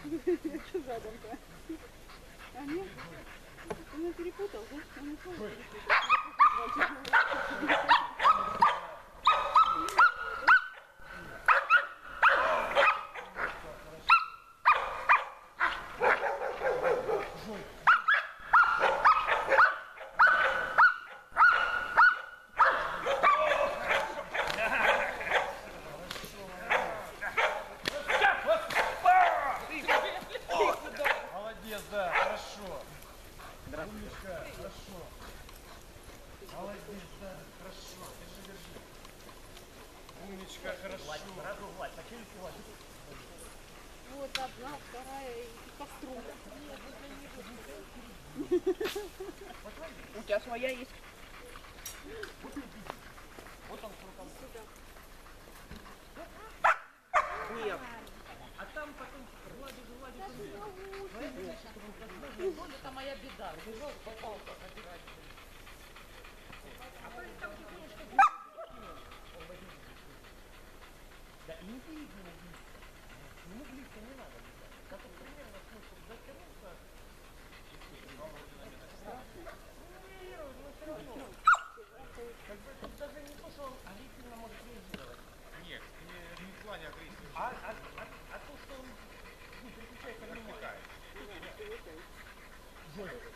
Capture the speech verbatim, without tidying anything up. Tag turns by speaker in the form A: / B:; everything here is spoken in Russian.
A: Что задом-то? А нет? Он перепутал, да? Он не понял.
B: Молодец, да, хорошо. Умничка, хорошо. Молодец, да, хорошо. Держи, держи. Умничка, хорошо.
C: Сразу гладь, по челюсти гладь.
A: Вот одна, вторая и по струнам.
D: У тебя своя есть.
C: Вот он там.
D: Нет.
C: А там потом гладишь, гладишь. Это моя беда. Бежал, попал, собирать. А то там немножко. Да и не видно. Ему близко не надо. Как он примерно смысл дотянуться. Как бы это даже не то, что он агрессивно может реагировать.
B: Нет, не, не в плане агрессии.
C: А, а, а, а то, что он ну, переключается на меня.
B: Отвлекает.